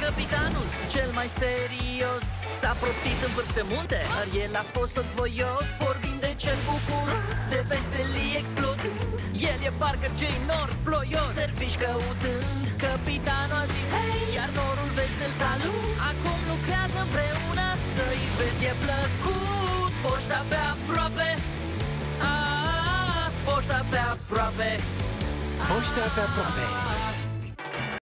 Capitanul cel mai serios s-a proptit în vârf de munte, dar el a fost tot voios. Vorbind de cel bucuros, se veseli explodând, el e parcă Jay Nor ploios. Servici căutând, capitanul a zis hei, iar norul vesel salut. Acum lucrează împreună, să-i vezi e plăcut. Poșta pe aproape, poșta pe aproape, Poșta pe aproape.